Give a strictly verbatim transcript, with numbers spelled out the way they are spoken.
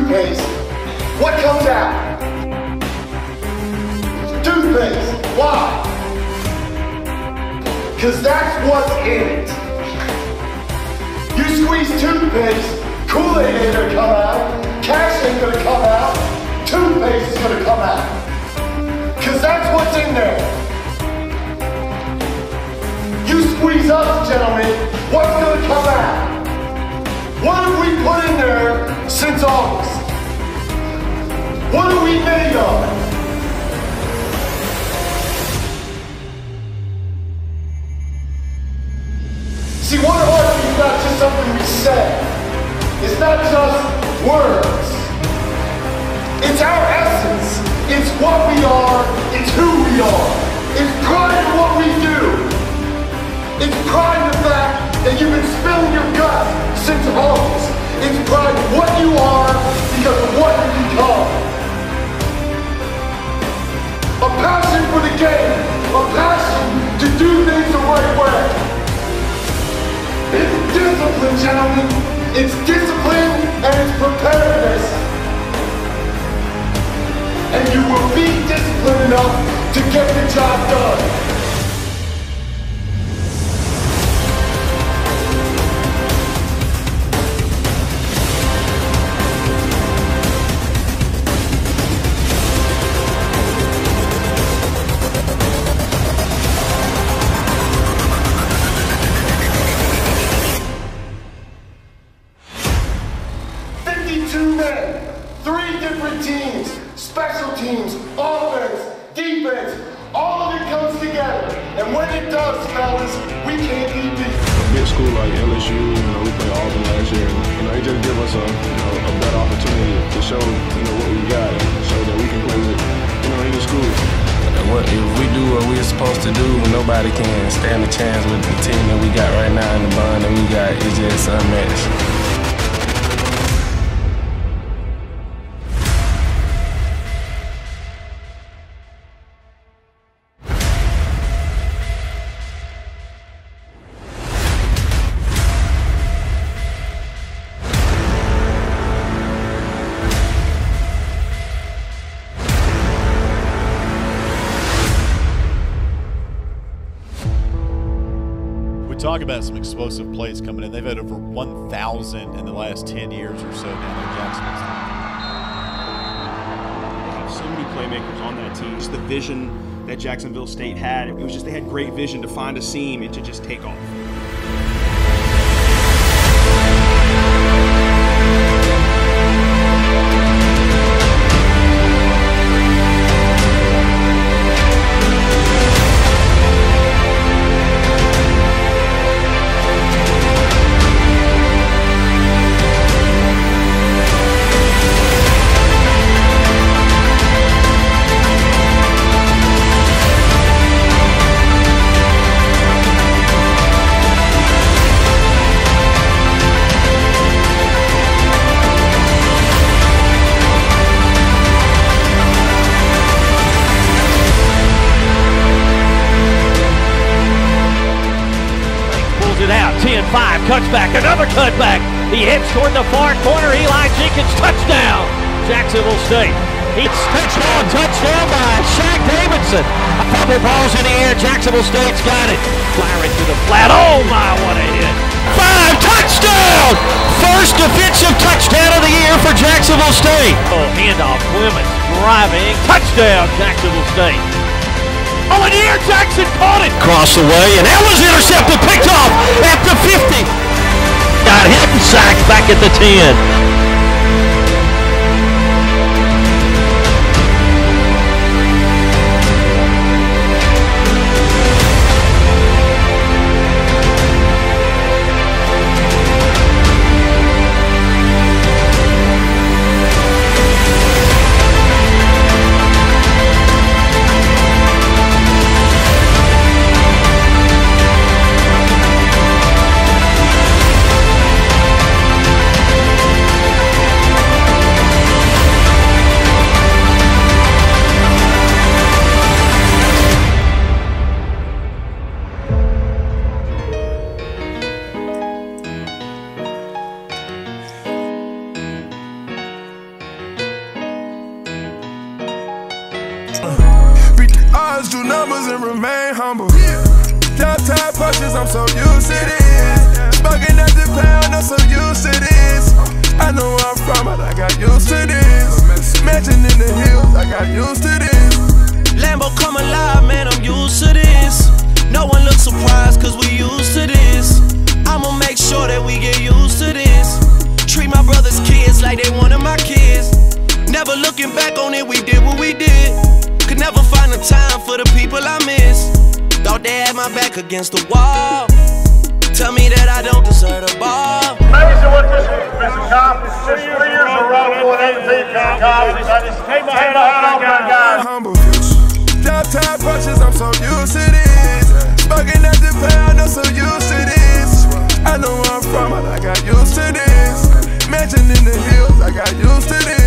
toothpaste, what comes out? Toothpaste. Why? Because that's what's in it. You squeeze toothpaste, Kool-Aid ain't gonna come out, cash ain't gonna come out, toothpaste is gonna come out. Because that's what's in there. You squeeze us, gentlemen, what's gonna come out? What have we put in there since August? What are we made of? See, one heartbeat is not just something we say. It's not just words. It's our essence. It's what we are. It's who we are. It's pride in what we do. It's pride in the fact that you've been spilling your guts since August. It's pride in what you are because of what you become. A passion for the game. A passion to do things the right way. It's discipline, gentlemen. It's discipline and it's preparedness. And you will be disciplined enough to get the job done. fifty-two men, three different teams, special teams, offense, defense, all of it comes together. And when it does, fellas, we can't be beat. A big school like L S U, you know, we played Auburn last year. You know, it just give us a, you know, a better opportunity to show, you know, what we got and show that we can play with, you know, any school. What, if we do what we're supposed to do, nobody can stand a chance with the team that we got right now and the bond that we got. It's just unmatched. Talk about some explosive plays coming in. They've had over one thousand in the last ten years or so down there in Jacksonville. They have so many playmakers on that team. Just the vision that Jacksonville State had. It was just they had great vision to find a seam and to just take off. ten five, cuts back, another cutback. He heads toward the far corner. Eli Jenkins, touchdown, Jacksonville State. He's touchdown, touchdown by Shaq Davidson. A couple balls in the air. Jacksonville State's got it. Firing to the flat. Oh my, what a hit. Five, touchdown! First defensive touchdown of the year for Jacksonville State. Oh, handoff, Clemens driving. Touchdown, Jacksonville State. Oh, in the air, Jackson caught it. Cross the way, and that was intercepted, picked off at the fifty. Got hit and sacked back at the ten. Drop top punches, I'm so used to this. Smoking at the pound, I'm so used to this. I know where I'm from, but I got used to this. Mansion in the hills, I got used to this. Lambo come alive, man, I'm used to this. No one looks surprised, cause we used to this. I'ma make sure that we get used to this. Treat my brother's kids like they one of my kids. Never looking back on it, we did what we did. Could never find the time for the people I miss. Thought they had my back against the wall. Tell me that I don't deserve the ball. Amazing what this has been accomplished. Just three years in a row doing anything can accomplish. I just take my head off my guys. Humble. Drop top punches, I'm so used to this. Smoking at the pound, I'm so used to this. I know where I'm from, but I got used to this. Mansion in the hills, I got used to this.